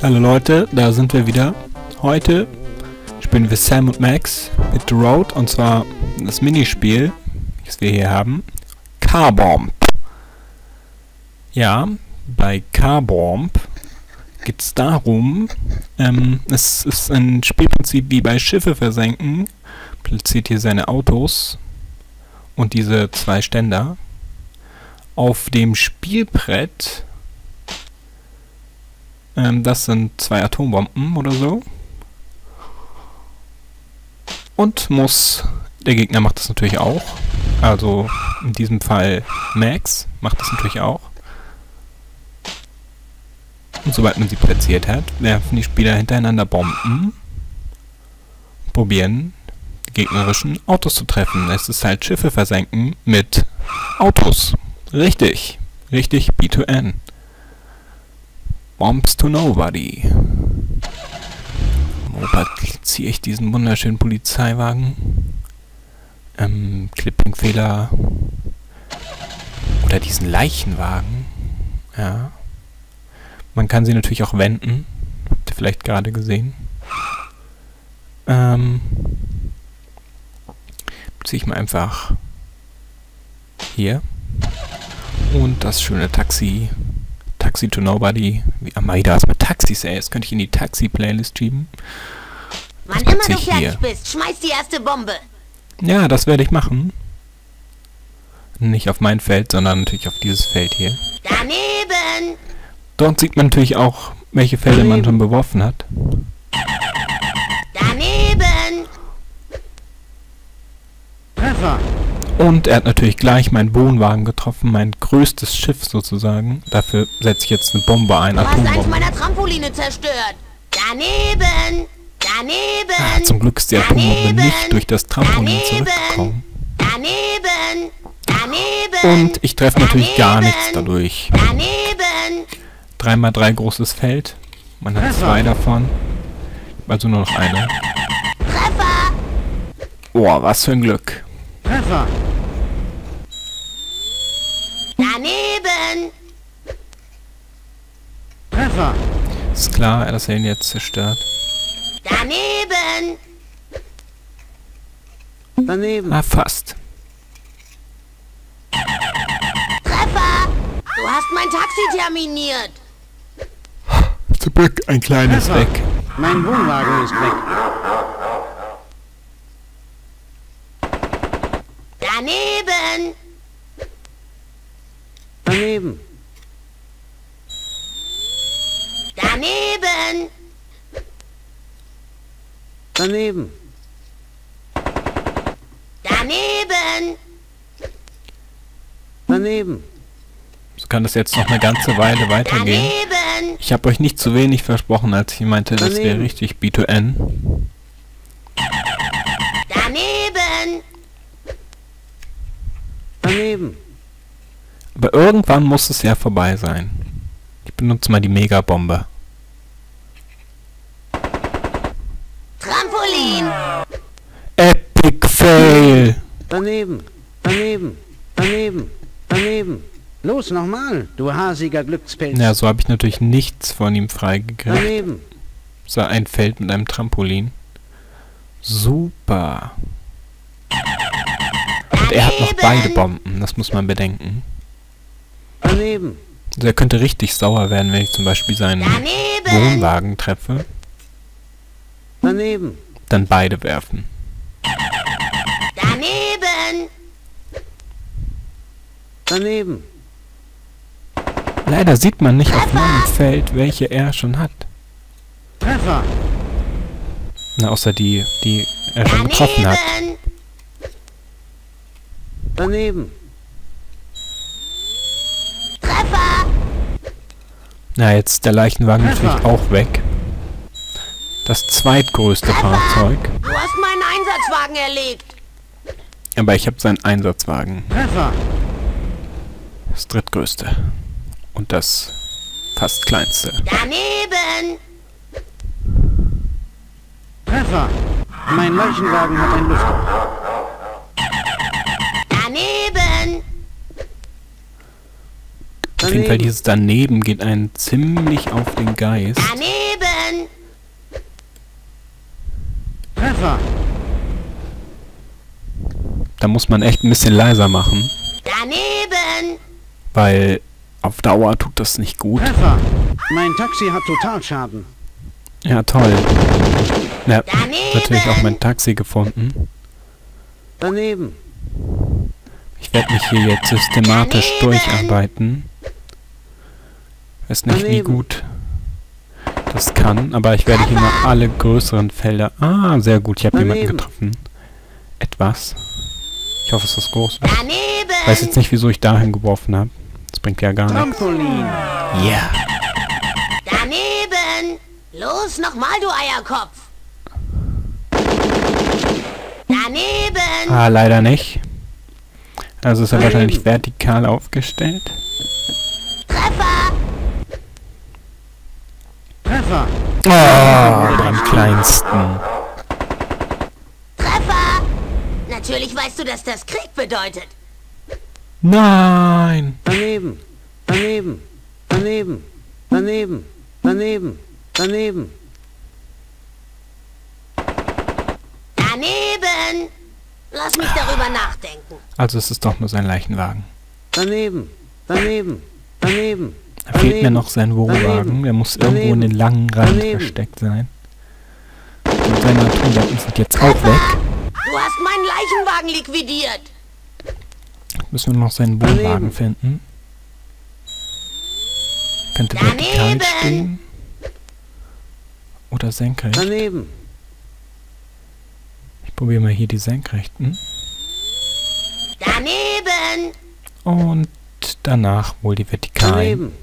Hallo Leute, da sind wir wieder. Heute spielen wir Sam und Max mit The Road, und zwar das Minispiel, das wir hier haben, Car Bomb. Ja, bei Car Bomb geht es darum, es ist ein Spielprinzip wie bei Schiffe versenken. Platziert hier seine Autos und diese zwei Ständer auf dem Spielbrett. Das sind 2 Atombomben oder so. Und der Gegner macht das natürlich auch. Also in diesem Fall Max macht das natürlich auch. Und sobald man sie platziert hat, werfen die Spieler hintereinander Bomben. Probieren, die gegnerischen Autos zu treffen. Es ist halt Schiffe versenken mit Autos. Richtig. Richtig B2N. Bombs to nobody. Wo platziere ich diesen wunderschönen Polizeiwagen? Clipping-Fehler. Oder diesen Leichenwagen. Ja. Man kann sie natürlich auch wenden. Habt ihr vielleicht gerade gesehen. Ziehe ich mal einfach hier. Und das schöne Taxi. Taxi to Nobody. Wie Amaida ist mit Taxis, ey. Das könnte ich in die Taxi-Playlist schieben. Wann immer du fertig bist, schmeiß die erste Bombe. Ja, das werde ich machen. Nicht auf mein Feld, sondern natürlich auf dieses Feld hier. Daneben! Dort sieht man natürlich auch, welche Felder man schon beworfen hat. Daneben! Treffer! Und er hat natürlich gleich meinen Wohnwagen getroffen, mein größtes Schiff sozusagen. Dafür setze ich jetzt eine Bombe ein, Du hast eins Atombombe. meiner Trampoline zerstört. Daneben! Daneben! Zum Glück ist die Atombombe nicht durch das Trampolin zurückgekommen. Daneben! Daneben! Und ich treffe natürlich gar nichts dadurch. Daneben! 3x3 großes Feld. Man hat 2 davon. Also nur noch eine. Treffer! Oh, was für ein Glück. Treffer! Daneben! Treffer! Ist klar, dass er ihn jetzt zerstört. Daneben! Daneben! Ah, fast. Treffer! Du hast mein Taxi terminiert. Zum Glück ein kleines Treffer. weg. Mein Wohnwagen ist weg. Daneben! Daneben! Daneben! Daneben! Daneben! Daneben! So kann das jetzt noch eine ganze Weile weitergehen. Daneben! Ich habe euch nicht zu wenig versprochen, als ich meinte, das wäre Daneben. richtig B2N. Daneben! Daneben! Aber irgendwann muss es ja vorbei sein. Ich benutze mal die Megabombe. Trampolin! Epic Fail! Daneben! Daneben! Daneben! Daneben! Los, nochmal, du hasiger Glückspilz! Ja, so habe ich natürlich nichts von ihm freigekriegt. Daneben! So ein Feld mit einem Trampolin. Super. Und er hat noch beide Bomben, das muss man bedenken. Daneben! Also er könnte richtig sauer werden, wenn ich zum Beispiel seinen Daneben! Wohnwagen treffe. Daneben! Dann beide werfen. Daneben! Daneben! Leider sieht man nicht auf meinem Feld, welche er schon hat. Treffer! Na, außer die er schon getroffen hat. Daneben! Daneben! Treffer! Na, jetzt ist der Leichenwagen Treffer. natürlich auch weg. Das zweitgrößte Fahrzeug. Du hast meinen Einsatzwagen erlegt. Aber ich habe seinen Einsatzwagen. Treffer! Das drittgrößte. Und das fast kleinste. Daneben! Treffer! Mein Leichenwagen hat ein Lüfter. Daneben! Auf jeden Fall dieses Daneben geht einen ziemlich auf den Geist. Daneben. Treffer. Da muss man echt ein bisschen leiser machen, Daneben. weil auf Dauer tut das nicht gut. Treffer. Mein Taxi hat Totalschaden. Ja, toll. Ja, Daneben. natürlich auch mein Taxi gefunden. Daneben. Ich werde mich hier jetzt systematisch Daneben. durcharbeiten. Weiß nicht, wie Daneben. gut das kann, aber ich werde hier mal alle größeren Felder... Ah, sehr gut, ich habe jemanden Daneben. getroffen. Etwas. Ich hoffe, es ist groß. Daneben. Ich weiß jetzt nicht, wieso ich dahin geworfen habe. Das bringt ja gar nichts. Trampolin. Ja. Daneben. Los, nochmal, du Eierkopf. Daneben. Ah, leider nicht. Also ist er Daneben. wahrscheinlich vertikal aufgestellt. Treffer. Treffer. Oh, beim kleinsten. Treffer. Natürlich weißt du, dass das Krieg bedeutet. Nein. Daneben. Daneben. Daneben. Daneben. Daneben. Daneben. Daneben. Lass mich darüber nachdenken. Also es ist doch nur sein Leichenwagen. Daneben. Daneben. Daneben. Da fehlt mir noch sein Wohnwagen. Der muss irgendwo in den langen Reihen Daneben. versteckt sein. Und seine Atomwaffen sind jetzt auch weg. Du hast meinen Leichenwagen liquidiert. Müssen wir noch seinen Wohnwagen Daneben. finden. Könnte Daneben. vertikal stehen. Oder senkrecht. Daneben. Ich probiere mal hier die senkrechten. Daneben. Und danach wohl die vertikalen. Daneben.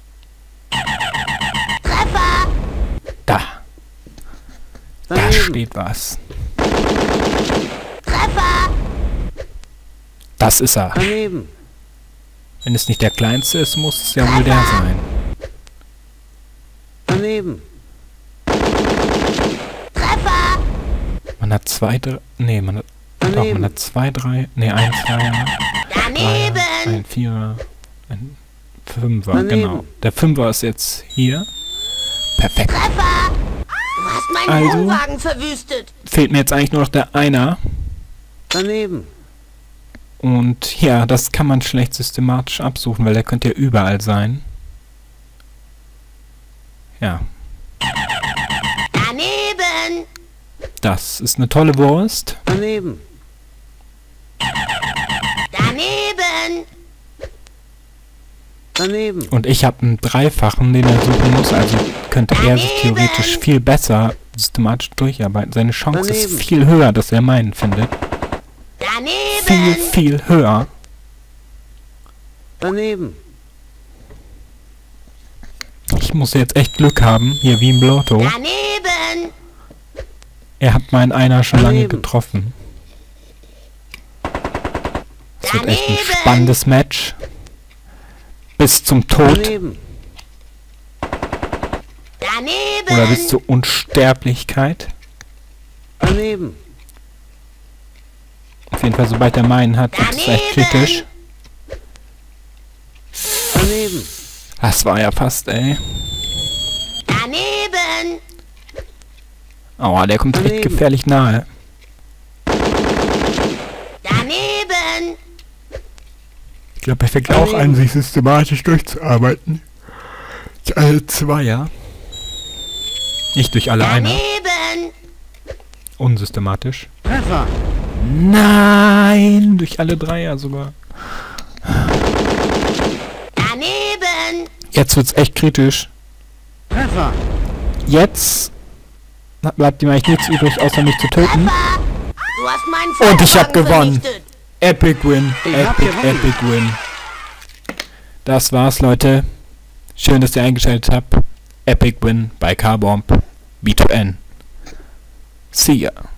Treffer. Da. Da Daneben. steht was. Treffer. Das ist er. Daneben. Wenn es nicht der kleinste ist, muss es ja wohl der sein. Daneben. Treffer. Man hat zwei, drei... Nee, man hat... Doch, Daneben. man hat zwei, drei... Nee, ein Zweier, Dreier, Daneben. ein Vierer, ein Fünfer, Daneben. genau. Der Fünfer ist jetzt hier. Perfekt. Treffer. Du hast meinen Also- Wohnwagen verwüstet. Fehlt mir jetzt eigentlich nur noch der Einer. Daneben. Und ja, das kann man schlecht systematisch absuchen, weil der könnte ja überall sein. Ja, Daneben. das ist eine tolle Wurst. Daneben. Daneben. Daneben. Und ich habe einen Dreifachen, den er suchen muss. Also könnte er sich theoretisch viel besser systematisch durcharbeiten. Seine Chance ist Daneben. viel höher, dass er meinen findet. Viel, Daneben. viel höher. Daneben. Ich muss jetzt echt Glück haben, hier wie im Lotto. Daneben. Er hat meinen Einer schon lange Daneben. getroffen. Es wird echt ein Daneben. spannendes Match. Bis zum Tod Daneben. Daneben. oder bis zur Unsterblichkeit. Daneben. Auf jeden Fall, sobald er meinen hat, wird es echt Daneben. kritisch. Daneben. Das war ja fast, ey. Daneben. Aua, der kommt echt Daneben. gefährlich nahe. Daneben. Ich glaube, er fängt auch an, sich systematisch durchzuarbeiten. Alle Zweier. Nicht durch alle Einer. Daneben. Unsystematisch. Treffer. Nein! Durch alle Dreier sogar. Daneben. Jetzt wird's echt kritisch. Treffer. Jetzt bleibt ihm eigentlich nichts übrig, außer mich zu töten. Treffer. Du hast meinen Und ich hab Wohnwagen gewonnen. vernichtet. Epic Win. Ich hab Epic, gewonnen. Epic Win. Das war's, Leute. Schön, dass ihr eingeschaltet habt. Epic Win bei Carbomb. B2N. See ya.